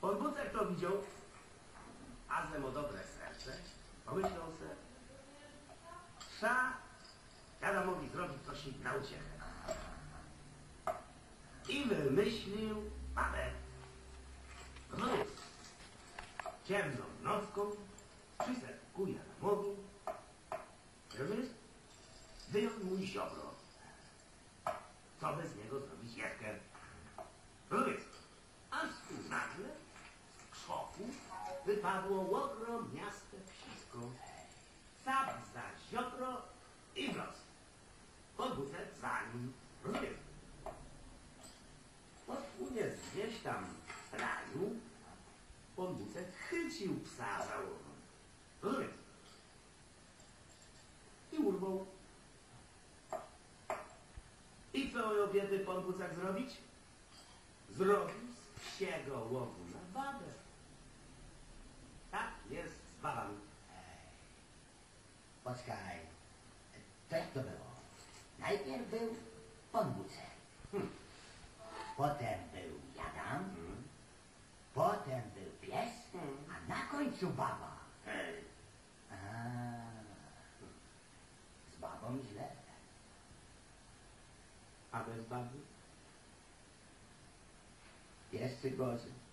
Pan Bucek to widział, a zem o dobre serce pomyślał se, trzeba Adamowi zrobić coś na uciechę. I wymyślił babę. Znów ciemną nocką przysekuje Adamowi, żeby wyjął mu ziobro. Co bez niego zrobić Jewkę? Rozumiesz? Aż tu nagle z krzoku wypadło ogromniaste psisko. Sap za ziobro i wrost. Podbucek za nim. Rozumiesz? Podpłynie gdzieś tam w raju, podbucek chycił psa za ucho. Rozumiesz? I urwał. I co obiedy podbucek zrobić? Zrobił z psiego łowu na babę. Tak jest z babami. Poczekaj, to jak to było? Najpierw był Pan Bucek, potem był Jadam, potem był pies, a na końcu baba. A, z babą źle. A bez baby? Jeszcze gorzej.